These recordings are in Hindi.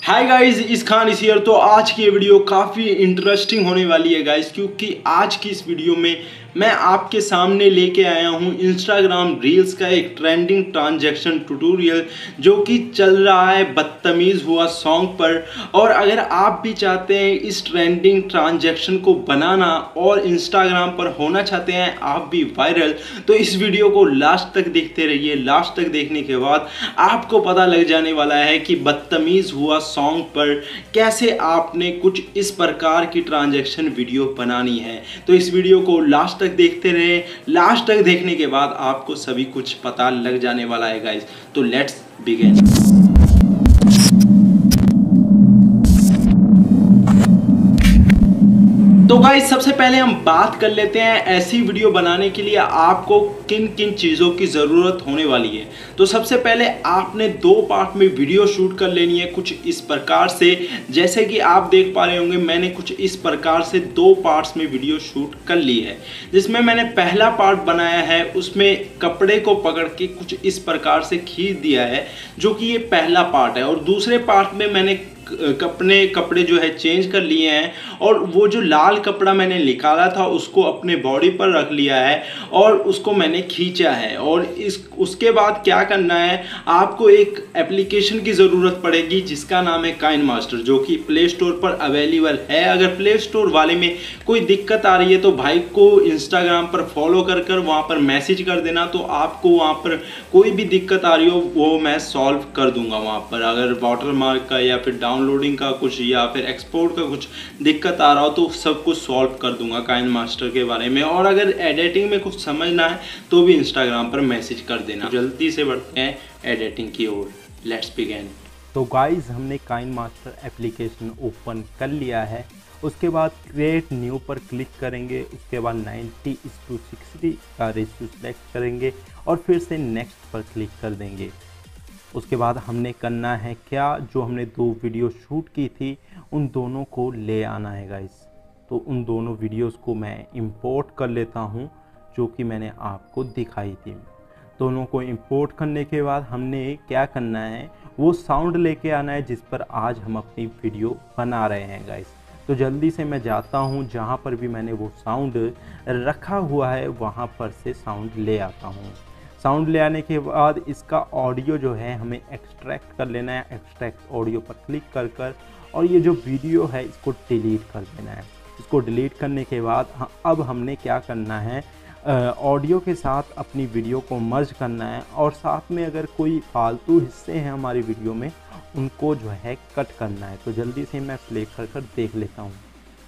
हाय गाइस, इस खान इस ईयर। तो आज की ये वीडियो काफ़ी इंटरेस्टिंग होने वाली है गाइस, क्योंकि आज की इस वीडियो में मैं आपके सामने लेके आया हूँ इंस्टाग्राम रील्स का एक ट्रेंडिंग ट्रांजैक्शन ट्यूटोरियल जो कि चल रहा है बदतमीज़ हुआ सॉन्ग पर। और अगर आप भी चाहते हैं इस ट्रेंडिंग ट्रांजैक्शन को बनाना और इंस्टाग्राम पर होना चाहते हैं आप भी वायरल, तो इस वीडियो को लास्ट तक देखते रहिए। लास्ट तक देखने के बाद आपको पता लग जाने वाला है कि बदतमीज़ हुआ सॉन्ग पर कैसे आपने कुछ इस प्रकार की ट्रांजैक्शन वीडियो बनानी है। तो इस वीडियो को लास्ट तक देखते रहे। लास्ट तक देखने के बाद आपको सभी कुछ पता लग जाने वाला है गाइस। तो लेट्स बिगिन। तो गाइस, सबसे पहले हम बात कर लेते हैं ऐसी वीडियो बनाने के लिए आपको किन किन चीज़ों की ज़रूरत होने वाली है। तो सबसे पहले आपने 2 पार्ट में वीडियो शूट कर लेनी है कुछ इस प्रकार से। जैसे कि आप देख पा रहे होंगे, मैंने कुछ इस प्रकार से 2 पार्ट्स में वीडियो शूट कर ली है। जिसमें मैंने पहला पार्ट बनाया है, उसमें कपड़े को पकड़ के कुछ इस प्रकार से खींच दिया है, जो कि ये पहला पार्ट है। और दूसरे पार्ट में मैंने अपने कपड़े जो है चेंज कर लिए हैं, और वो जो लाल कपड़ा मैंने निकाला था उसको अपने बॉडी पर रख लिया है और उसको मैंने खींचा है। और उसके बाद क्या करना है, आपको एक एप्लीकेशन की ज़रूरत पड़ेगी जिसका नाम है काइनमास्टर, जो कि प्ले स्टोर पर अवेलेबल है। अगर प्ले स्टोर वाले में कोई दिक्कत आ रही है तो भाई को इंस्टाग्राम पर फॉलो कर वहाँ पर मैसेज कर देना, तो आपको वहाँ पर कोई भी दिक्कत आ रही हो वो मैं सॉल्व कर दूंगा वहाँ पर। अगर वाटरमार्क का या फिर डाउनलोडिंग का कुछ या फिर एक्सपोर्ट का कुछ दिक्कत आ रहा हो तो सब कुछ सॉल्व कर दूंगा काइनमास्टर के बारे में। और अगर एडिटिंग में कुछ समझना है तो भी इंस्टाग्राम पर मैसेज कर देना। जल्दी से बढ़ते हैं एडिटिंग की ओर। Let's begin. तो गाइस, हमने काइनमास्टर एप्लीकेशन ओपन कर लिया है। उसके बाद क्रिएट न्यू पर क्लिक करेंगे। उसके बाद 90:60 का रेशियो सेलेक्ट करेंगे और फिर से नेक्स्ट पर क्लिक कर देंगे। उसके बाद हमने करना है क्या, जो हमने 2 वीडियो शूट की थी उन दोनों को ले आना है गाइस। तो उन दोनों वीडियोस को मैं इंपोर्ट कर लेता हूं, जो कि मैंने आपको दिखाई थी। दोनों को इंपोर्ट करने के बाद हमने क्या करना है, वो साउंड लेके आना है जिस पर आज हम अपनी वीडियो बना रहे हैं गाइस। तो जल्दी से मैं जाता हूँ, जहाँ पर भी मैंने वो साउंड रखा हुआ है वहाँ पर से साउंड ले आता हूँ। साउंड ले आने के बाद इसका ऑडियो जो है हमें एक्सट्रैक्ट कर लेना है। एक्सट्रैक्ट ऑडियो पर क्लिक कर और ये जो वीडियो है इसको डिलीट कर देना है। इसको डिलीट करने के बाद अब हमने क्या करना है, ऑडियो के साथ अपनी वीडियो को मर्ज करना है। और साथ में अगर कोई फालतू हिस्से हैं हमारी वीडियो में उनको जो है कट करना है। तो जल्दी से मैं प्ले कर देख लेता हूँ।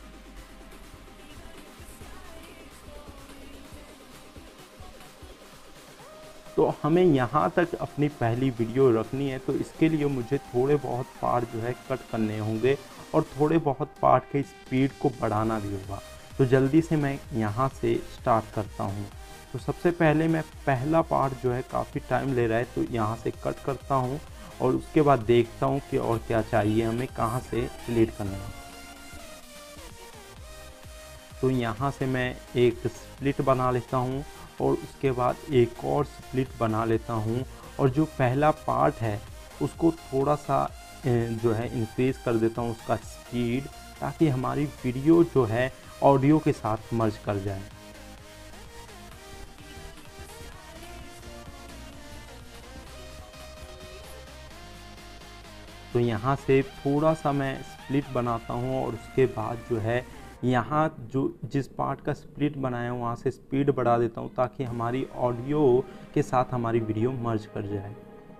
तो हमें यहाँ तक अपनी पहली वीडियो रखनी है, तो इसके लिए मुझे थोड़े बहुत पार्ट जो है कट करने होंगे और थोड़े बहुत पार्ट के स्पीड को बढ़ाना भी होगा। तो जल्दी से मैं यहाँ से स्टार्ट करता हूँ। तो सबसे पहले मैं पहला पार्ट जो है काफ़ी टाइम ले रहा है, तो यहाँ से कट करता हूँ और उसके बाद देखता हूँ कि और क्या चाहिए हमें, कहाँ से डिलीट करना है। तो यहाँ से मैं एक स्प्लिट बना लेता हूँ और उसके बाद एक और स्प्लिट बना लेता हूँ। और जो पहला पार्ट है उसको थोड़ा सा जो है इंक्रीज़ कर देता हूँ उसका स्पीड, ताकि हमारी वीडियो जो है ऑडियो के साथ मर्ज कर जाए। तो यहाँ से थोड़ा सा मैं स्प्लिट बनाता हूँ और उसके बाद जो है यहाँ जो जिस पार्ट का स्प्लिट बनाया हूँ वहाँ से स्पीड बढ़ा देता हूँ, ताकि हमारी ऑडियो के साथ हमारी वीडियो मर्ज कर जाए।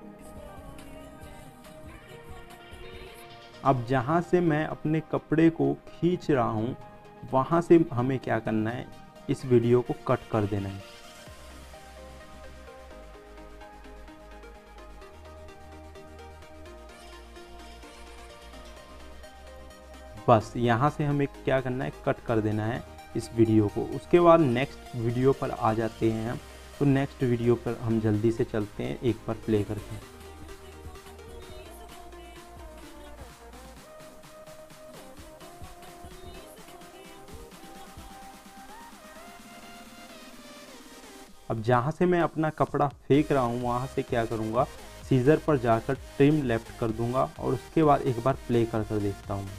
अब जहाँ से मैं अपने कपड़े को खींच रहा हूँ वहाँ से हमें क्या करना है, इस वीडियो को कट कर देना है। बस यहाँ से हमें क्या करना है, कट कर देना है इस वीडियो को। उसके बाद नेक्स्ट वीडियो पर आ जाते हैं हम। तो नेक्स्ट वीडियो पर हम जल्दी से चलते हैं, एक बार प्ले करके। अब जहाँ से मैं अपना कपड़ा फेंक रहा हूँ वहाँ से क्या करूँगा, सीजर पर जाकर ट्रिम लेफ्ट कर दूंगा और उसके बाद एक बार प्ले कर देखता हूँ।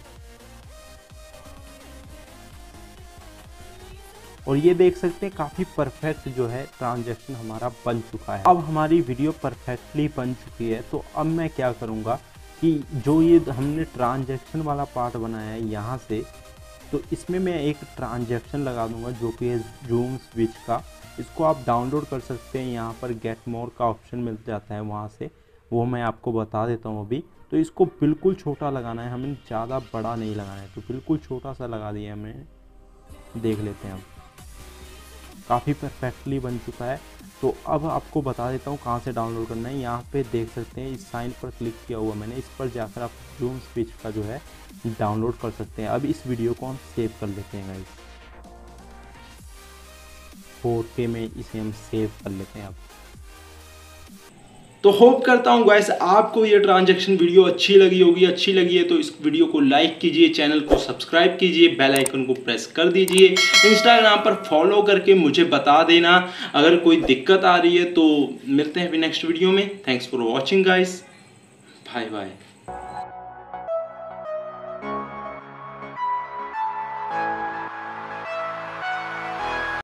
और ये देख सकते हैं काफ़ी परफेक्ट जो है ट्रांजैक्शन हमारा बन चुका है। अब हमारी वीडियो परफेक्टली बन चुकी है, तो अब मैं क्या करूँगा कि जो ये हमने ट्रांजैक्शन वाला पार्ट बनाया है यहाँ से, तो इसमें मैं एक ट्रांजैक्शन लगा दूंगा जो कि है जूम स्विच का। इसको आप डाउनलोड कर सकते हैं, यहाँ पर गेट मोर का ऑप्शन मिल जाता है वहाँ से, वो मैं आपको बता देता हूँ अभी। तो इसको बिल्कुल छोटा लगाना है, हमें ज़्यादा बड़ा नहीं लगाना है, तो बिल्कुल छोटा सा लगा दिया हमें। देख लेते हैं अब काफ़ी परफेक्टली बन चुका है। तो अब आपको बता देता हूँ कहाँ से डाउनलोड करना है। यहाँ पे देख सकते हैं इस साइन पर क्लिक किया हुआ मैंने, इस पर जाकर आप जूम स्विच का जो है डाउनलोड कर सकते हैं। अब इस वीडियो को हम सेव कर लेते हैं गाइस, 4K में इसे हम सेव कर लेते हैं अब। तो होप करता हूँ गाइस आपको ये ट्रांजैक्शन वीडियो अच्छी लगी होगी। अच्छी लगी है तो इस वीडियो को लाइक कीजिए, चैनल को सब्सक्राइब कीजिए, बेल आइकन को प्रेस कर दीजिए, इंस्टाग्राम पर फॉलो करके मुझे बता देना अगर कोई दिक्कत आ रही है। तो मिलते हैं फिर नेक्स्ट वीडियो में। Thanks for watching guys, bye bye.